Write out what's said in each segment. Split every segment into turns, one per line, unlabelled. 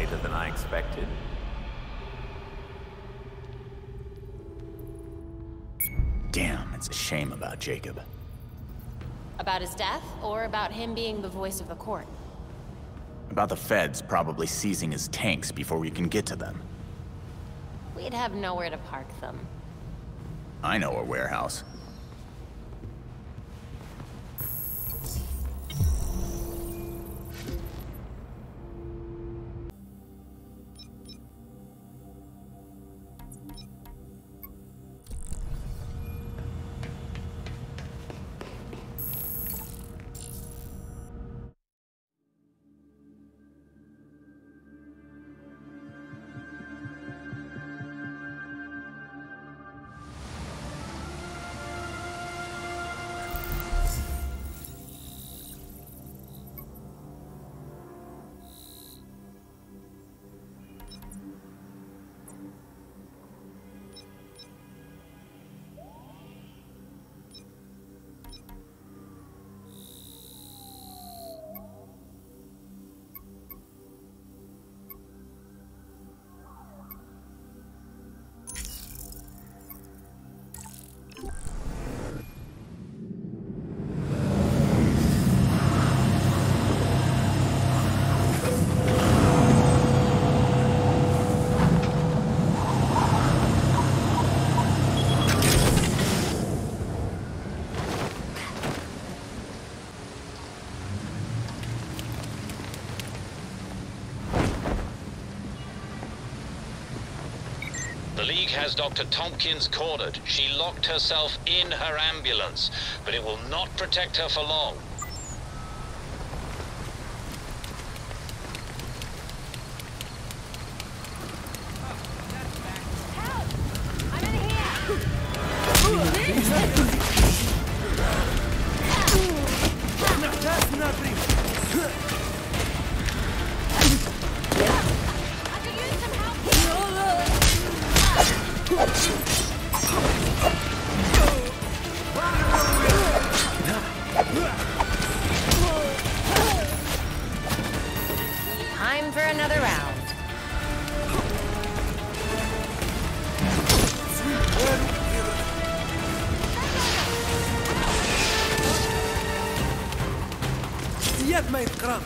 later than I expected.
Damn, it's a shame about Jacob.
About his death, or about him being the voice of the court?
About the feds probably seizing his tanks before we can get to them.
We'd have nowhere to park them.
I know a warehouse.
The League has Dr. Tompkins cornered. She locked herself in her ambulance, but it will not protect her for long.
Help! I'm in here!
That's nothing!
I could use some help! Time for another round.
سياد ما يتقرب.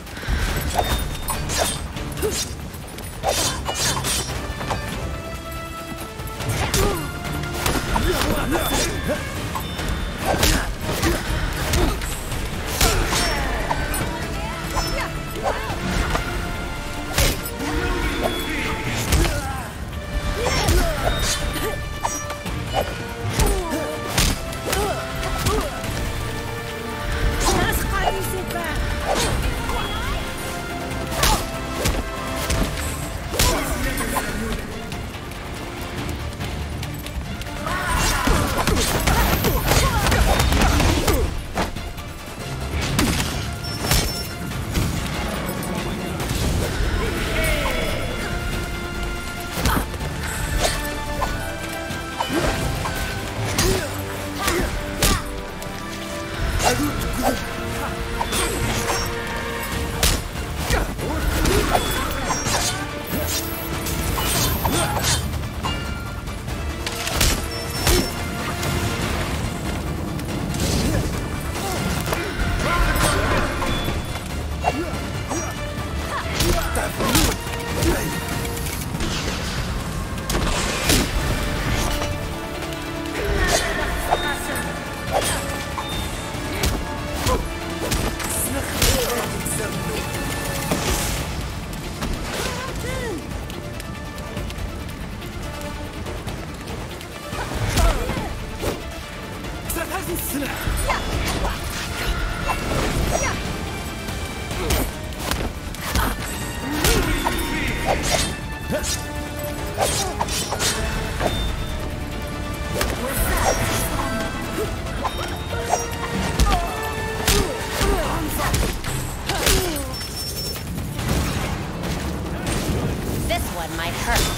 This one might hurt.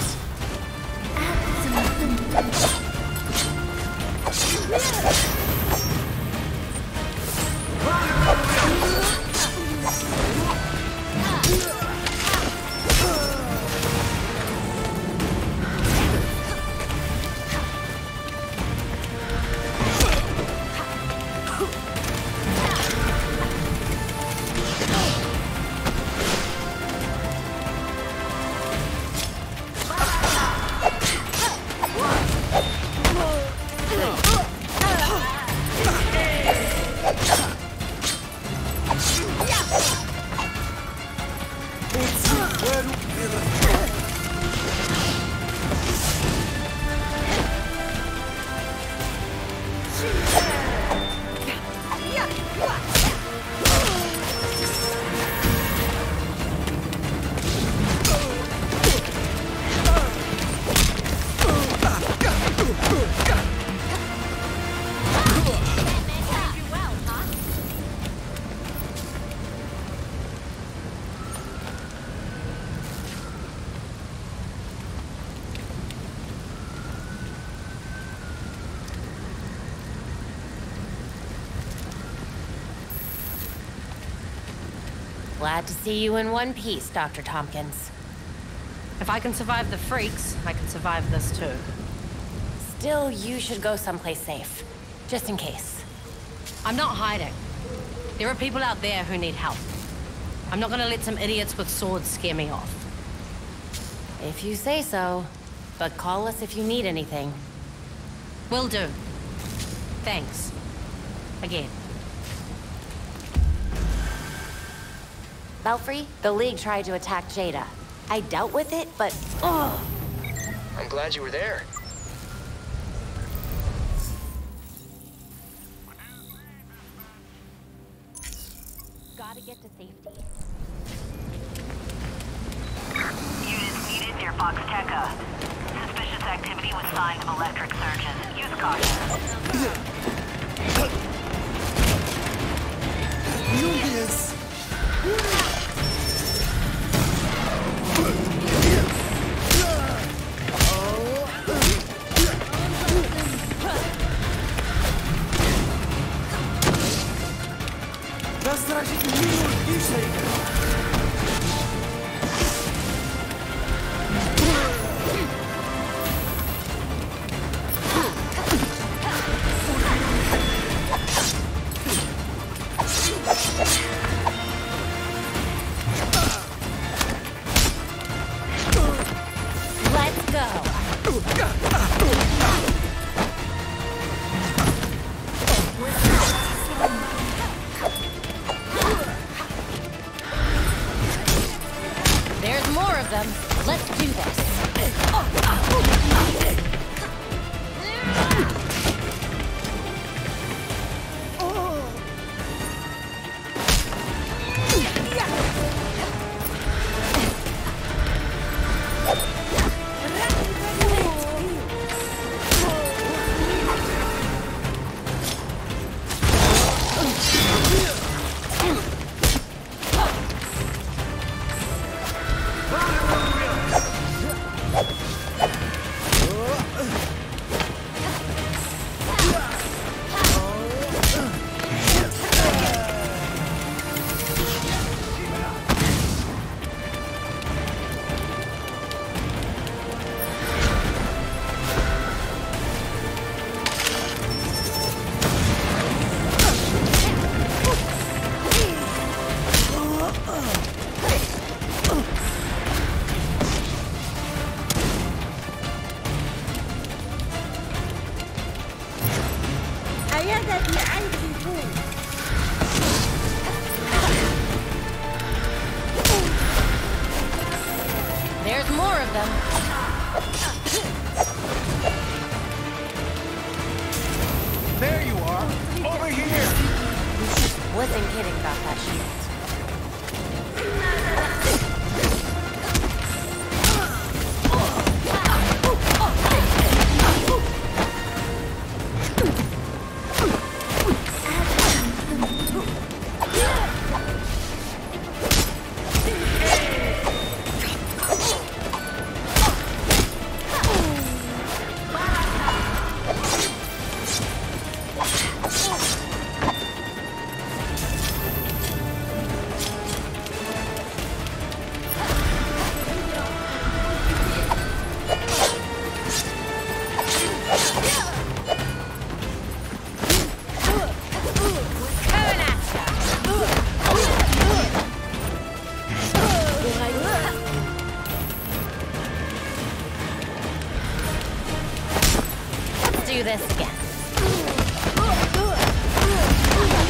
Glad to see you in one piece, Dr. Tompkins.
If I can survive the freaks, I can survive this too.
Still, you should go someplace safe. Just in case.
I'm not hiding. There are people out there who need help. I'm not gonna let some idiots with swords scare me off.
If you say so. But call us if you need anything.
Will do. Thanks. Again.
Belfry, the League tried to attack Jada. I dealt with it, but ugh!
I'm glad you were there.
Gotta get to safety.
Units needed near Fox Tekka. Suspicious activity with signs of electric surges. Use caution.
Julius! Das reicht nur die Schäden.
Let's go! There's more of them. Let's do this. There's more of them.
There you are! Over here!
Wasn't kidding about that shield. Do this again.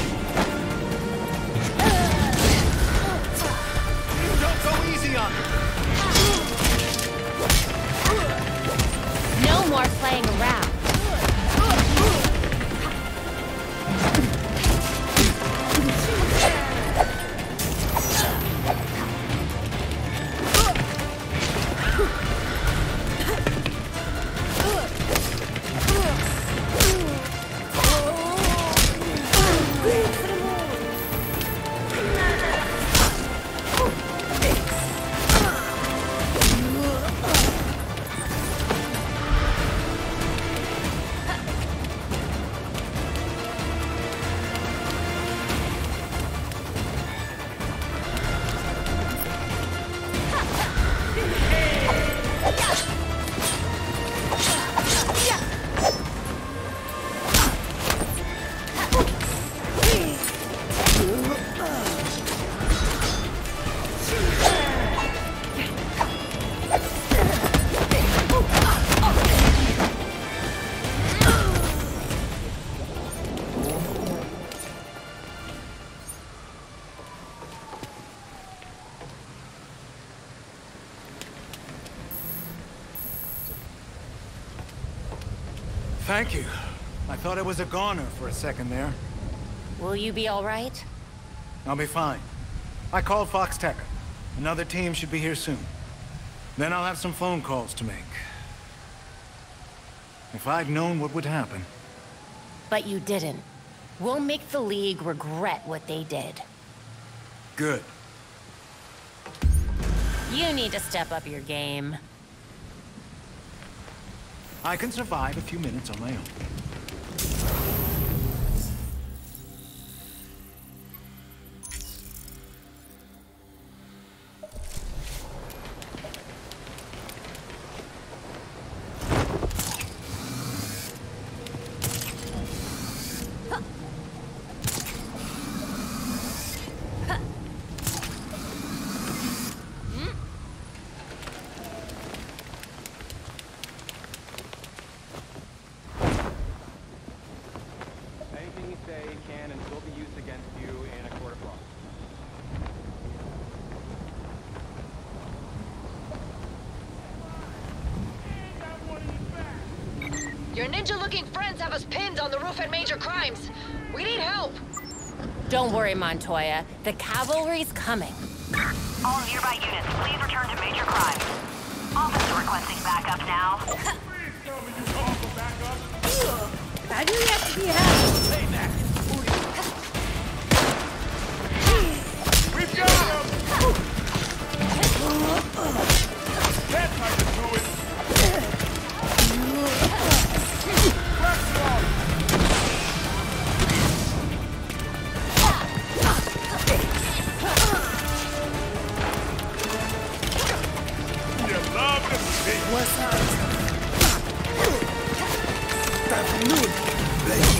Don't go easy on me!
Thank you. I thought I was a goner for a second there.
Will you be all right?
I'll be fine. I called Fox Tech. Another team should be here soon. Then I'll have some phone calls to make. If I'd known what would happen.
But you didn't. We'll make the League regret what they did.
Good.
You need to step up your game.
I can survive a few minutes on my own.
Your ninja-looking friends have us pinned on the roof at Major Crimes. We need help.
Don't worry, Montoya. The cavalry's coming.
All nearby units, please return to Major Crimes. Officer requesting backup now.
I knew you have to be happy.
We've got him! That's how you do it!
What's up? Afternoon, baby.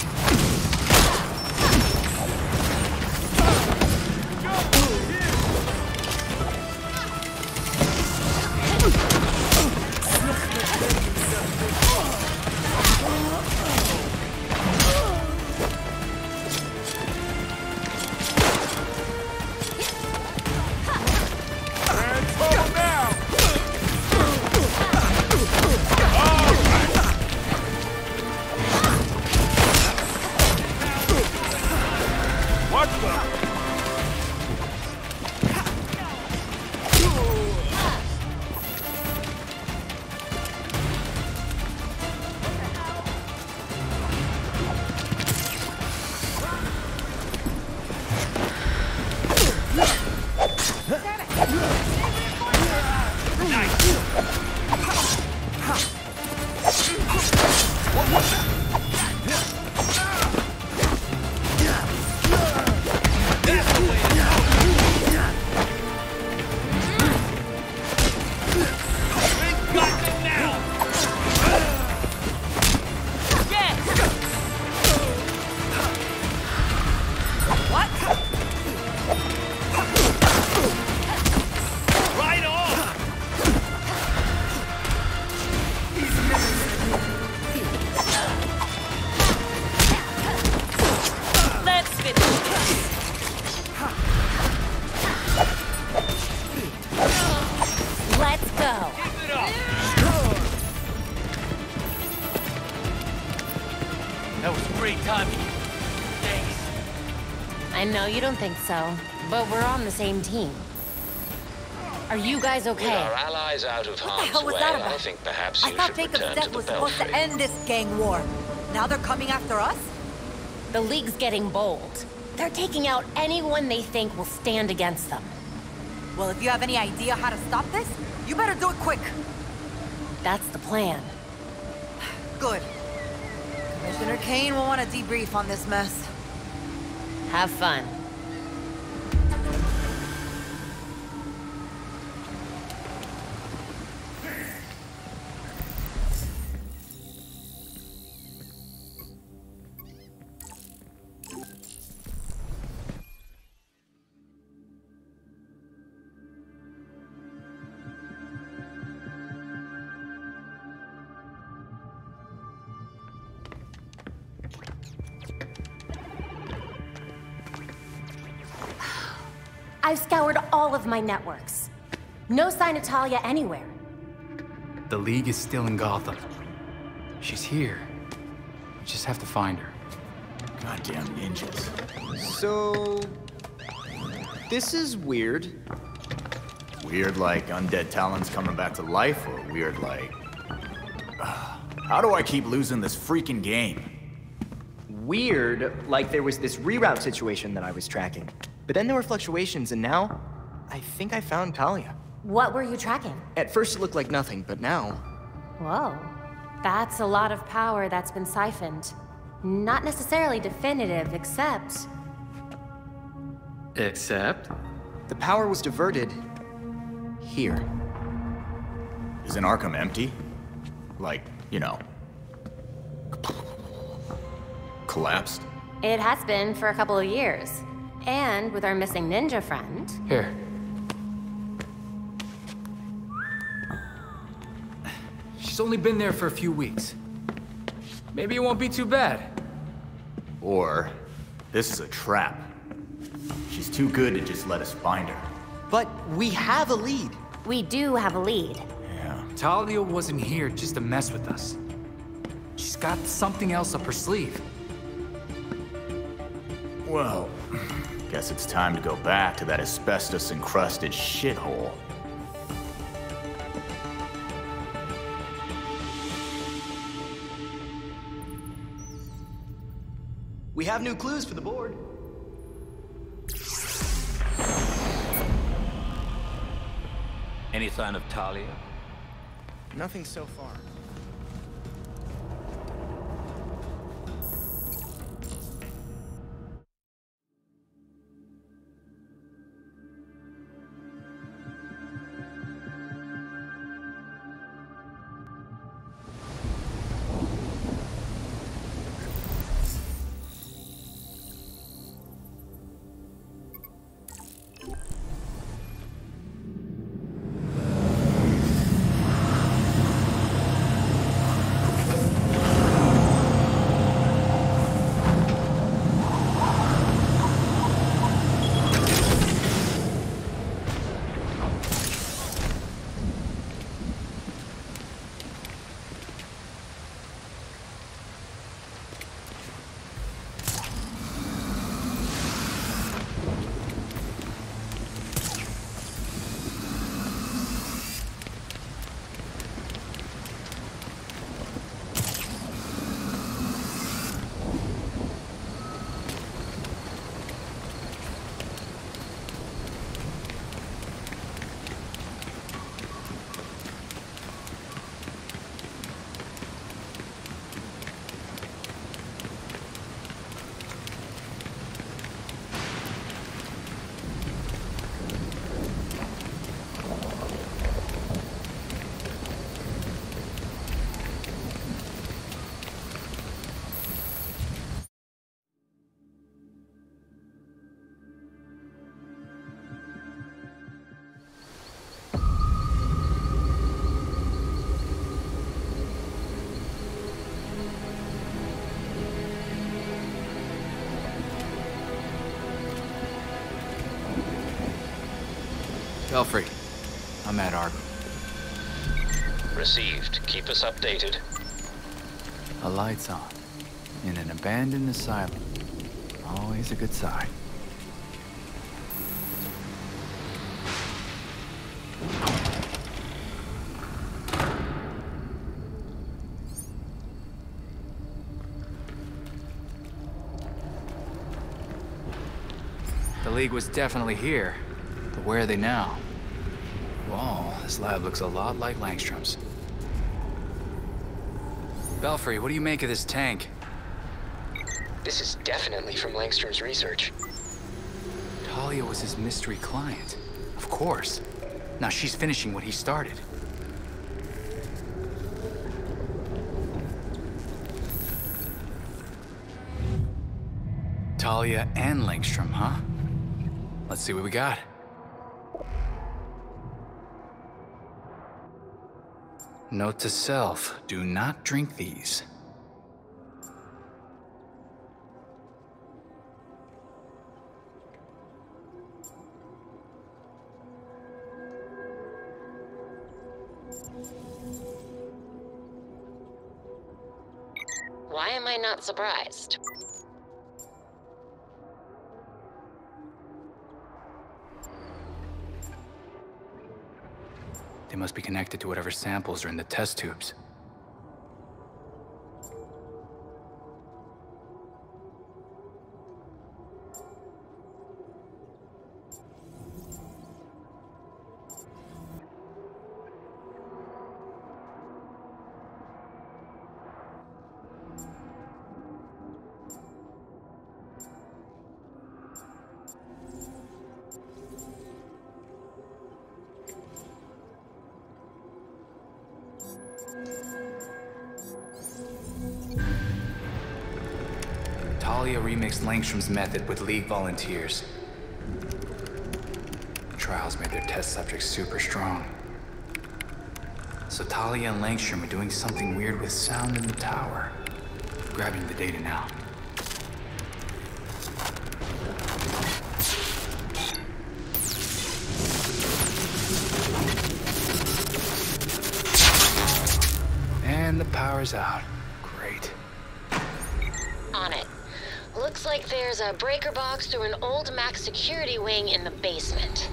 I know you don't think so, but we're on the same team. Are you guys okay?
With our allies out of harm's way, I think perhaps you should return to the
supposed to
Belfry.
end this gang war. Now they're coming after us?
The League's getting bold. They're taking out anyone they think will stand against them.
Well, if you have any idea how to stop this, you better do it quick.
That's the plan.
Good. Commissioner Kane will want to debrief on this mess.
Have fun. I've scoured all of my networks. No sign of Talia anywhere.
The League is still in Gotham. She's here. We just have to find her.
Goddamn ninjas.
So... this is weird.
Weird like undead Talons coming back to life, or weird like... how do I keep losing this freaking game?
Weird, like there was this reroute situation that I was tracking. But then there were fluctuations, and now... I think I found Talia.
What were you tracking?
At first it looked like nothing, but now...
Whoa. That's a lot of power that's been siphoned. Not necessarily definitive, except...
Except?
The power was diverted... here.
Isn't Arkham empty? Like, you know... collapsed?
It has been for a couple of years. And with our missing ninja friend...
Here. She's only been there for a few weeks. Maybe it won't be too bad.
Or, this is a trap. She's too good to just let us find her.
But we have a lead.
We do have a lead.
Yeah.
Talia wasn't here just to mess with us. She's got something else up her sleeve.
Well, guess it's time to go back to that asbestos-encrusted shithole.
We have new clues for the board.
Any sign of Talia?
Nothing so far.
Belfry, I'm at Arkham.
Received. Keep us updated.
A light's on. In an abandoned asylum. Always a good sign. The League was definitely here. But where are they now? Whoa, this lab looks a lot like Langstrom's. Belfry, what do you make of this tank?
This is definitely from Langstrom's research.
Talia was his mystery client. Of course. Now she's finishing what he started. Talia and Langstrom, huh? Let's see what we got. Note to self, do not drink these.
Why am I not surprised?
They must be connected to whatever samples are in the test tubes. Talia remixed Langstrom's method with League volunteers. Trials made their test subjects super strong. So Talia and Langstrom are doing something weird with sound in the tower. Grabbing the data now. And the power's out. Great.
On it. Looks like there's a breaker box through an old Max security wing in the basement.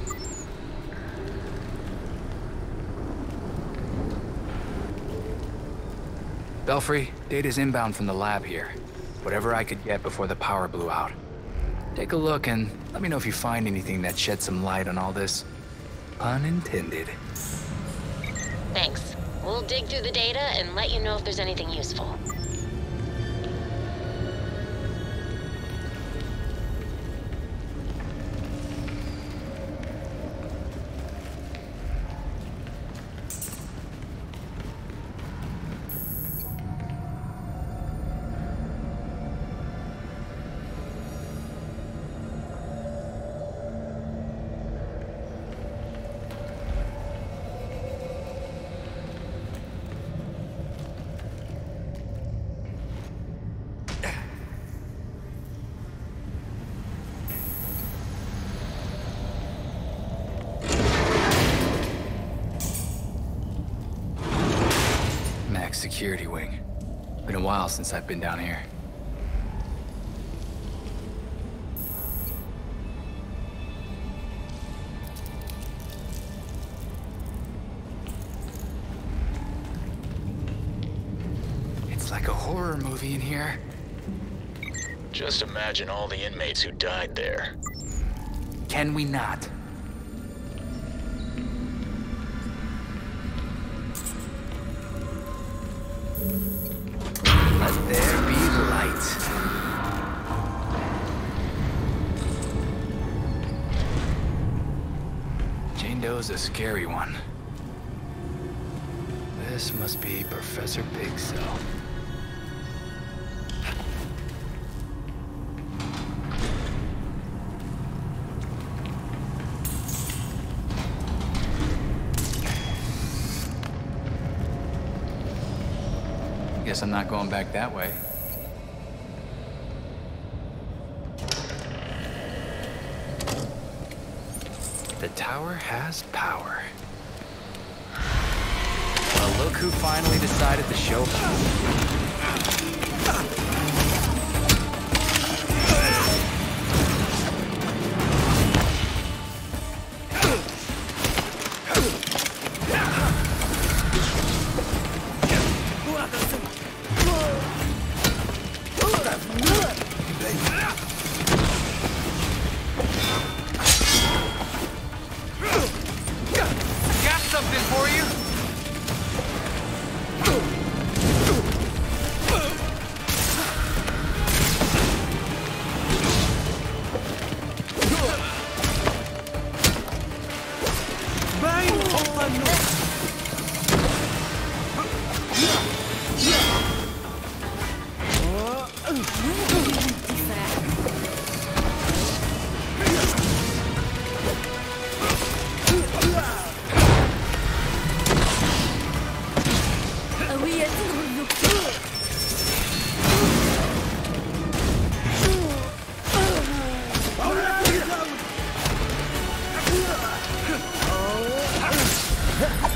Belfry, data's inbound from the lab here. Whatever I could get before the power blew out. Take a look and let me know if you find anything that sheds some light on all this. Pun intended.
Thanks. We'll dig through the data and let you know if there's anything useful.
Security wing. Been a while since I've been down here. It's like a horror movie in here.
Just imagine all the inmates who died there.
Can we not? Let there be light. Jane Doe's a scary one. This must be Professor Pig's cell. Guess I'm not going back that way. The tower has power. Well, look who finally decided to show power.
Oh!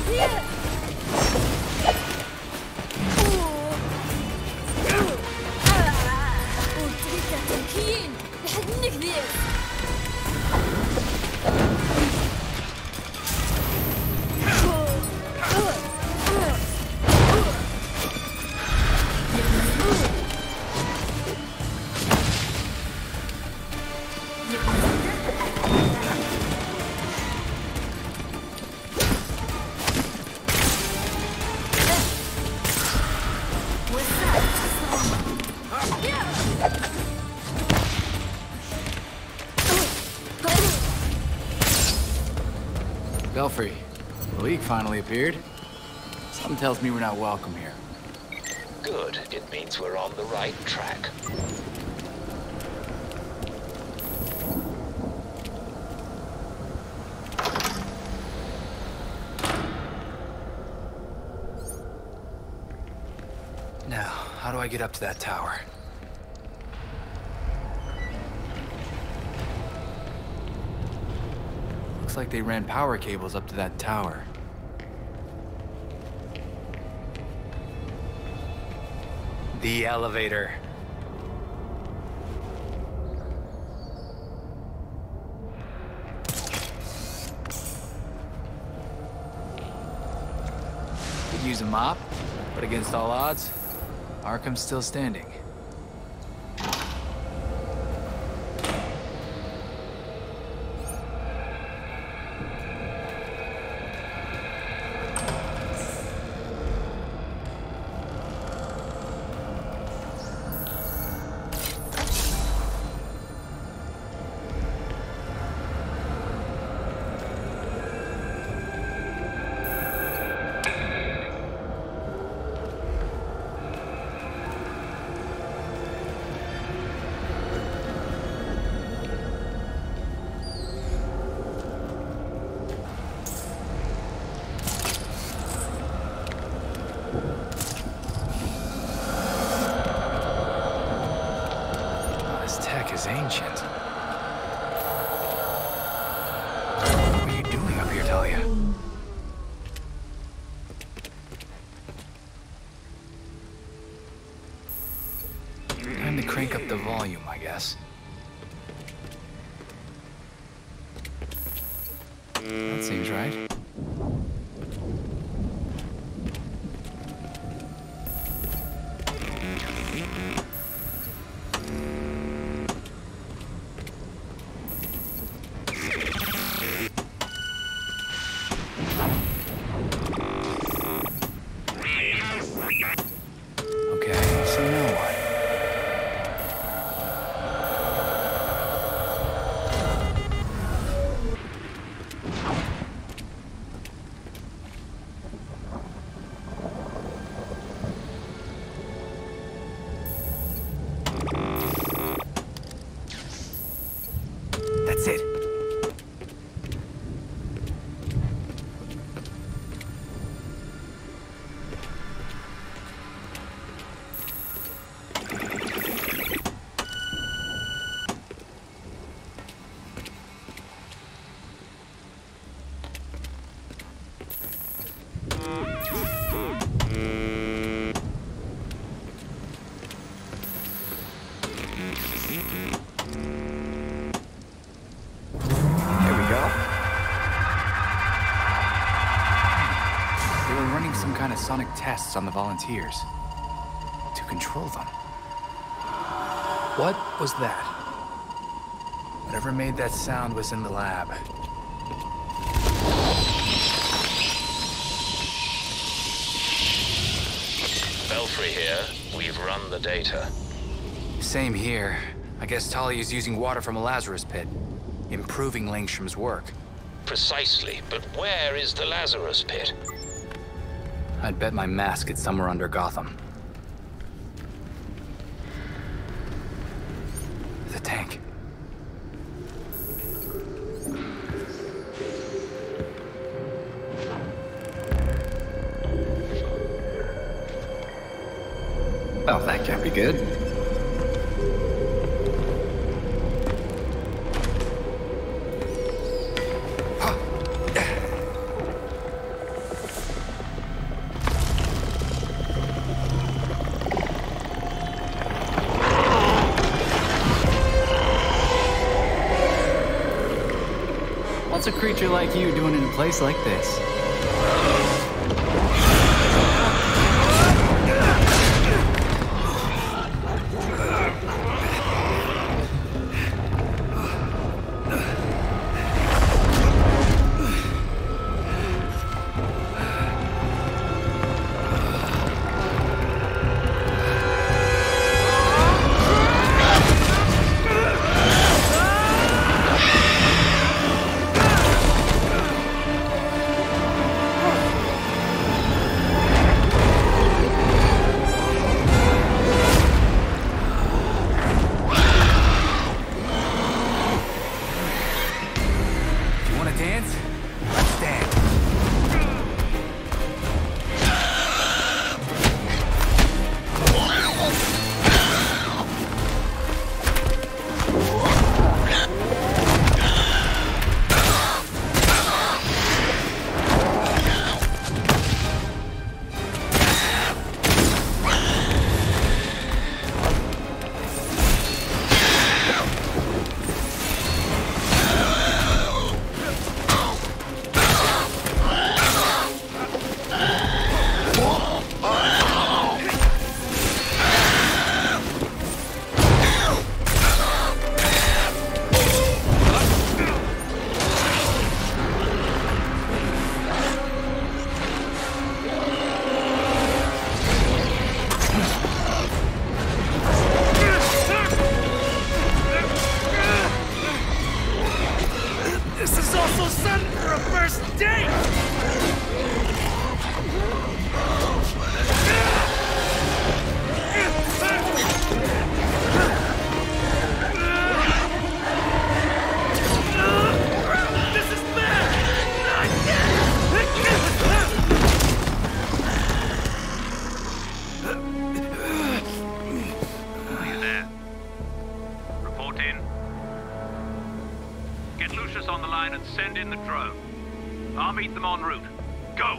Belfry, the League finally appeared. Something tells me we're not welcome here.
Good. It means we're on the right track.
Now, how do I get up to that tower? Looks like they ran power cables up to that tower. The elevator. Could use a mop, but against all odds, Arkham's still standing. Is ancient. What are you doing up here, Talia? Time to crank up the volume, I guess. That seems right. That's it. Sonic tests on the volunteers to control them. What was that? Whatever made that sound was in the lab.
Belfry here. We've run the data.
Same here. I guess Talia's using water from a Lazarus pit, improving Langstrom's work.
Precisely, but where is the Lazarus pit?
I'd bet my mask it's somewhere under Gotham. The tank. Well, that can't be good. creature like you doing in a place like this?
Send in the drone. I'll meet them en route. Go!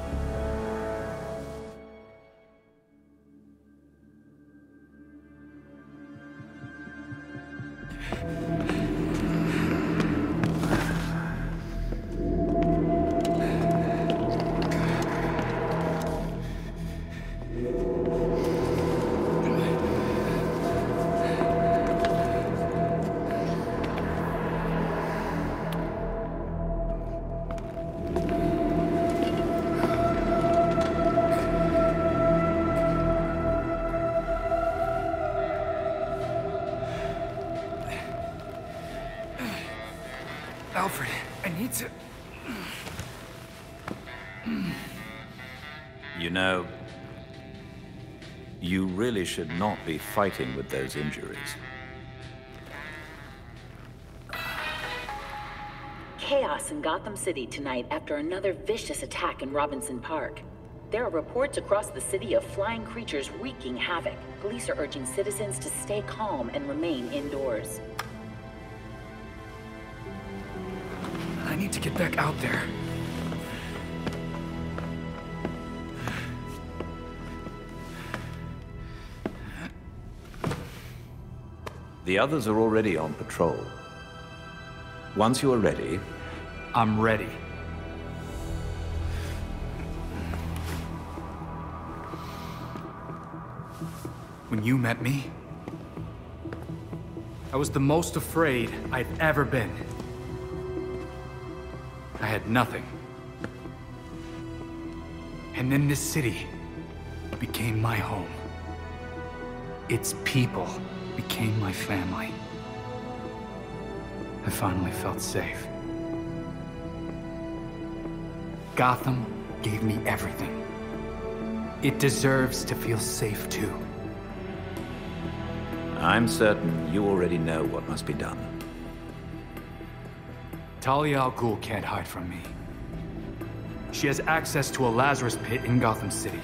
Alfred, I need to...
You know, you really should not be fighting with those injuries.
Chaos in Gotham City tonight after another vicious attack in Robinson Park. There are reports across the city of flying creatures wreaking havoc. Police are urging citizens to stay calm and remain indoors.
I need to get back out there.
The others are already on patrol. Once you are ready...
I'm ready. When you met me, I was the most afraid I've ever been. I had nothing. And then this city became my home. Its people became my family. I finally felt safe. Gotham gave me everything. It deserves to feel safe too.
I'm certain you already know what must be done.
Talia al Ghul can't hide from me. She has access to a Lazarus pit in Gotham City.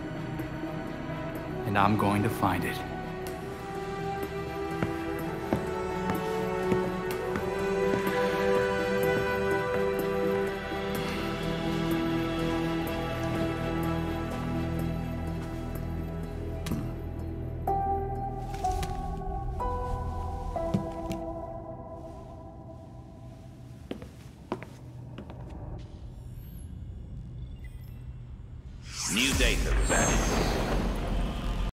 And I'm going to find it.
New data was added.